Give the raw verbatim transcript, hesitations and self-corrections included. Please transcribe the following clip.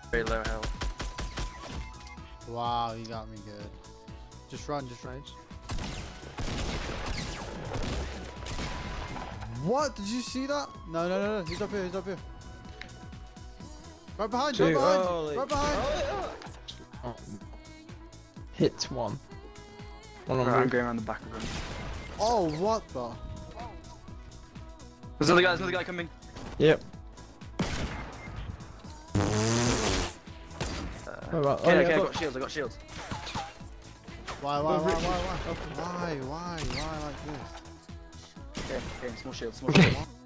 Very low health. Wow, you got me good. Just run, just run. What? Did you see that? No, no, no, no. He's up here. He's up here. Right behind you. Right behind Holy. you. Right behind you. Oh. Hit one. One on Right, I'm roof. going around the back of them. Oh, what the? There's another guy. There's another guy coming. Yep. Uh, Oh, right. okay, Oh, yeah, okay, I got- got shields. I got shields. Why, why, Go why, Rich. why, why? Why, why, why like this? Okay, okay, small shields. Small shields.